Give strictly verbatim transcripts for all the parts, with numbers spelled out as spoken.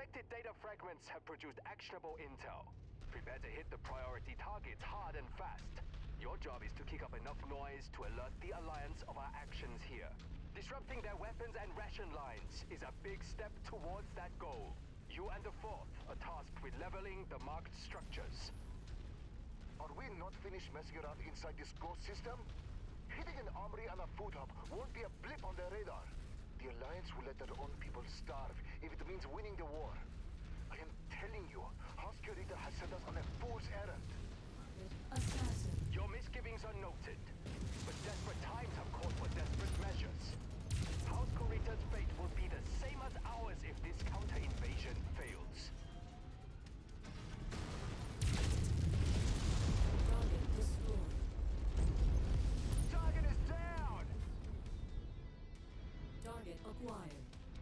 Detected data fragments have produced actionable intel. Prepare to hit the priority targets hard and fast. Your job is to kick up enough noise to alert the Alliance of our actions here. Disrupting their weapons and ration lines is a big step towards that goal. You and the Fourth are tasked with leveling the marked structures. Are we not finished messing around inside this ghost system? Hitting an armory and a food hub won't be a blip on their radar. The Alliance will let their own people starve if it means winning the war. I am telling you, Hanse Kurita has sent us on a fool's errand. Assassin. Your misgivings are noted, but desperate times have called for desperate measures. Hanse Kurita's fate will be the same as ours if this counter-invasion fails. Target destroyed. Target is down! Target acquired.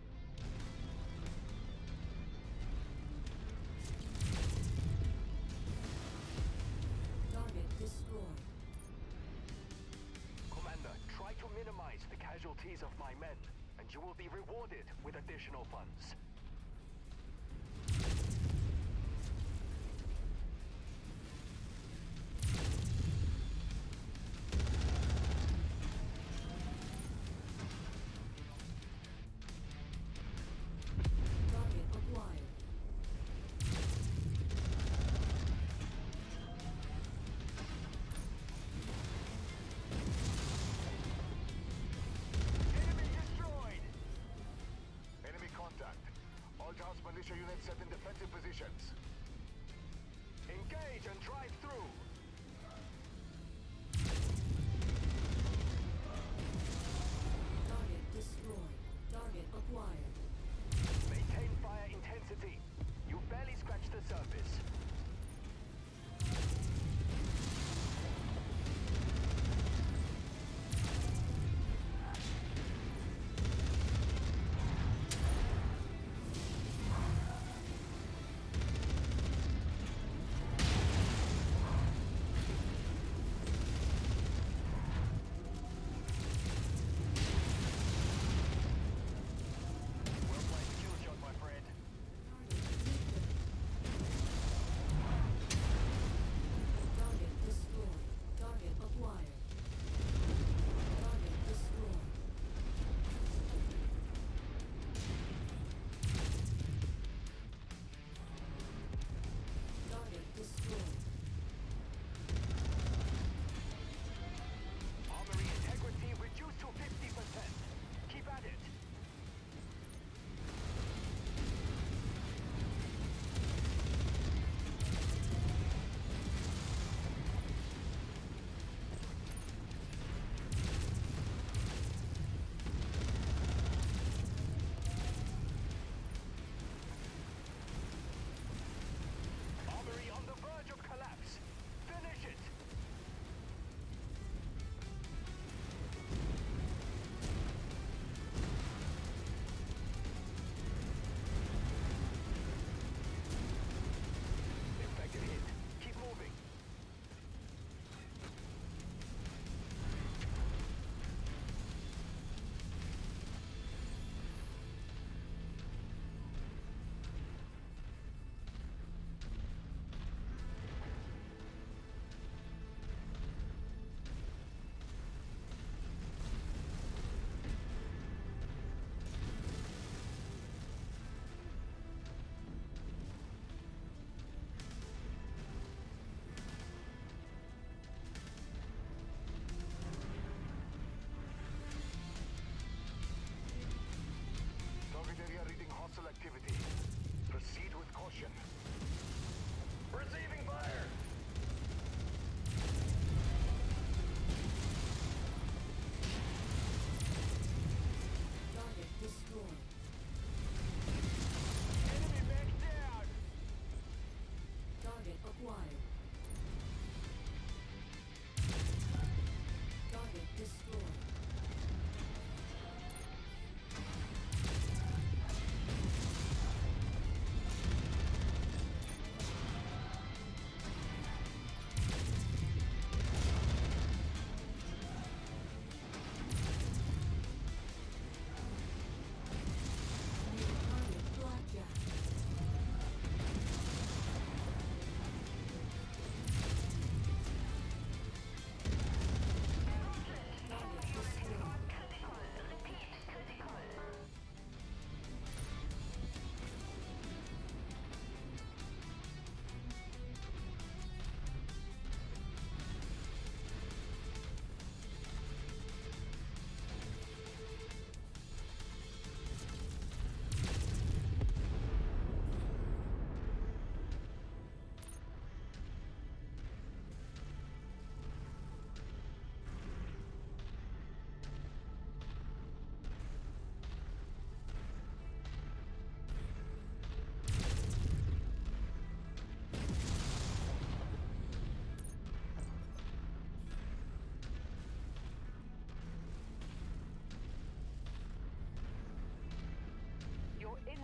Target destroyed. Commander, try to minimize the casualties of my men, and you will be rewarded with additional funds. Target acquired. Militia units set in defensive positions. Engage and drive through! Target destroyed. Target acquired. Maintain fire intensity. You barely scratched the surface.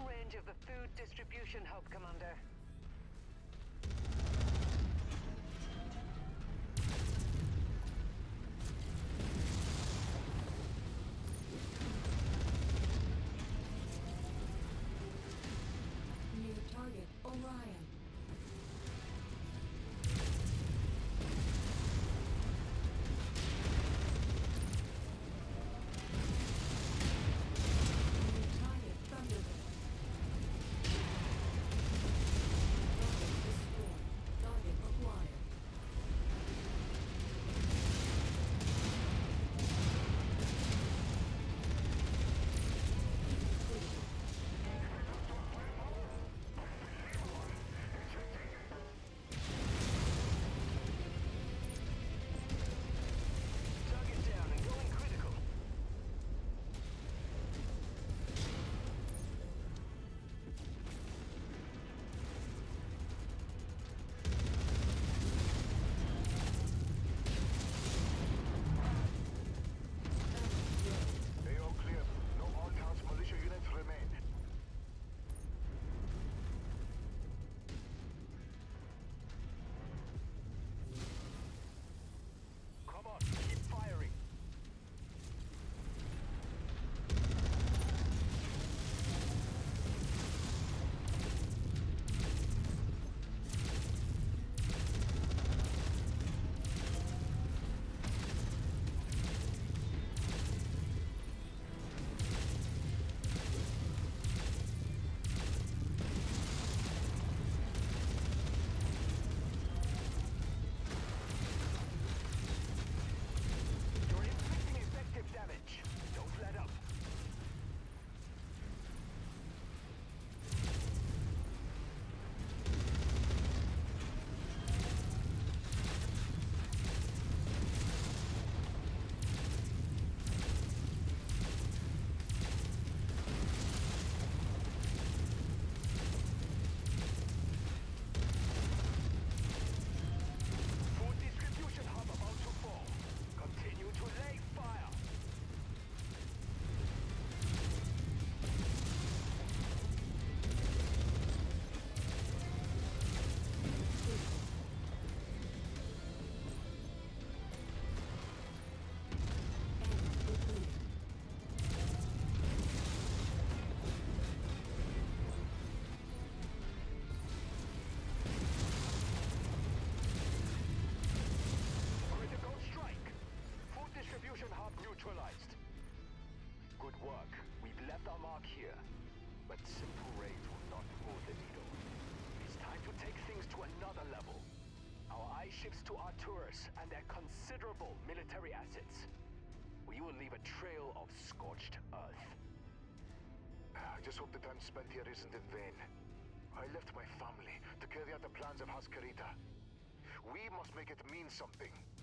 range of the food distribution hub, Commander. New target, Orion. Ships to our tours and their considerable military assets. We will leave a trail of scorched earth. I just hope the time spent here isn't in vain. I left my family to carry out the plans of Hanse Kurita. We must make it mean something.